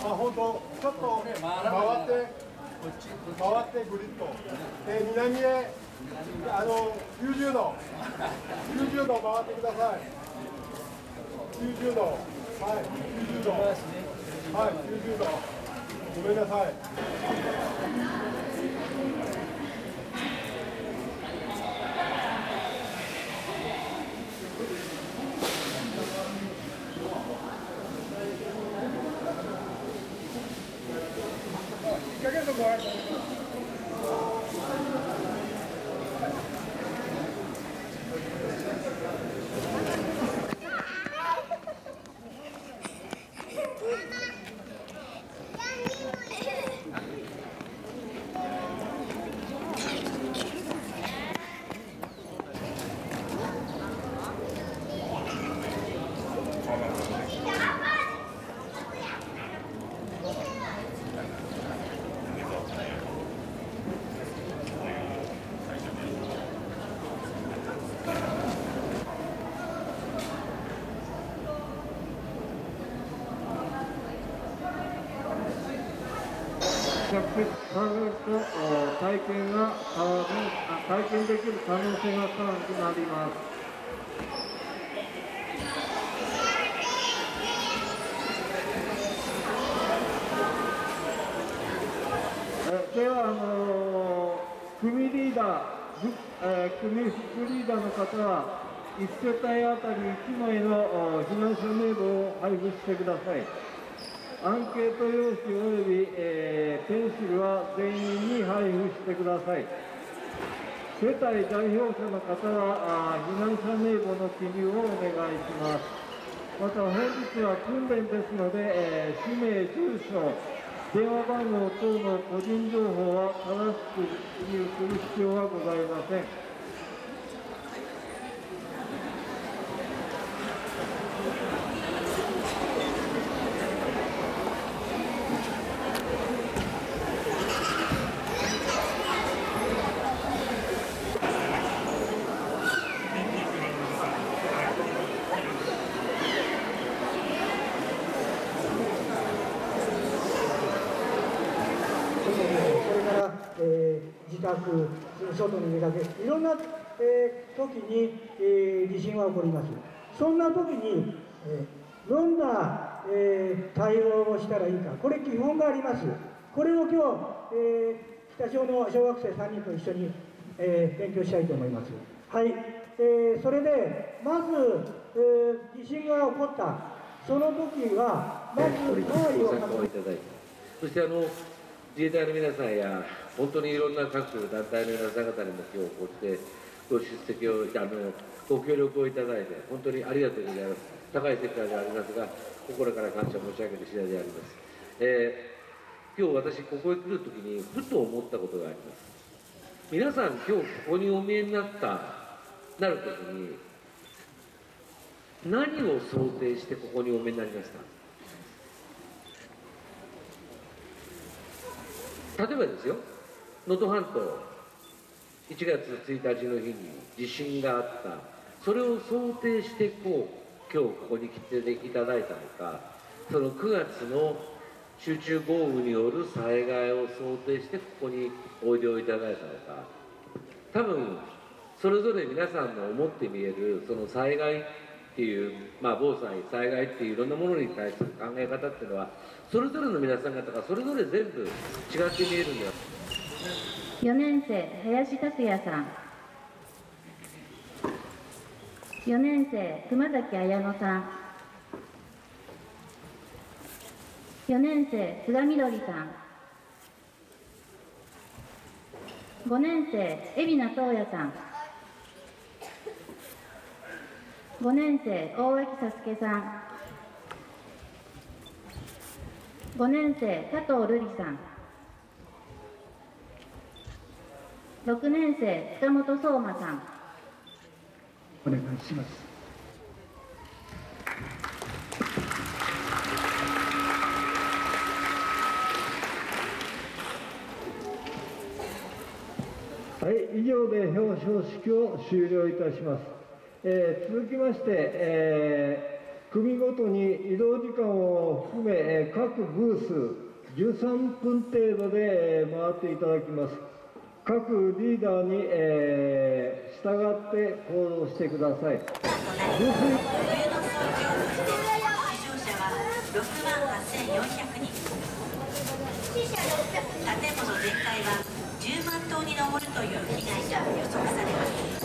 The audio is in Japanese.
まあ本当ちょっと回ってぐるっとで南へ90度90度回ってください。90度はい90度はい90度ごめんなさい。かけるとこある。 着席されると体験できる可能性が高くなります。では組リーダー、組副リーダーの方は1世帯あたり1枚の避難者名簿を配布してください。アンケート用紙および、ペンシルは全員に配布してください。世帯代表者の方は避難者名簿の記入をお願いします。また本日は訓練ですので、氏名、住所、電話番号等の個人情報は正しく記入する必要はございません。 自宅、外に出かける、いろんな、時に、地震は起こります。そんな時に、どんな、対応をしたらいいか、これ基本があります。これを今日、北小の小学生3人と一緒に、勉強したいと思います。はい、それでまず、地震が起こった、その時はまず周りを確認いただいて、 そして自衛隊の皆さんや本当にいろんな各種団体の皆さん方にも今日こうしてご出席をご協力をいただいて本当にありがとうございます。高い世界でありますが心から感謝申し上げる次第であります。今日私ここへ来るときにふと思ったことがあります。皆さん今日ここにお見えになるときに何を想定してここにお見えになりました？例えばですよ、能登半島1月1日の日に地震があった、それを想定して今日ここに来ていただいたのか、その9月の集中豪雨による災害を想定してここにおいでをいただいたのか、多分それぞれ皆さんの思って見えるその災害っていう、防災、災害っていういろんなものに対する考え方っていうのはそれぞれの皆さん方がそれぞれ全部違って見えるんだよ。 4年生林拓也さん、4年生熊崎彩乃さん、4年生菅みどりさん、5年生海老名東也さん、5年生大脇佐助さん、5年生加藤瑠璃さん、6年生塚本相馬さん、 お願いします。 はい、以上で表彰式を終了いたします。続きまして、 組ごとに移動時間を含め、各ブース13分程度で回っていただきます。各リーダーに従って行動してください。 冬の早朝出場者は68,400人。建物全壊は10万棟に上るという被害が予測されます。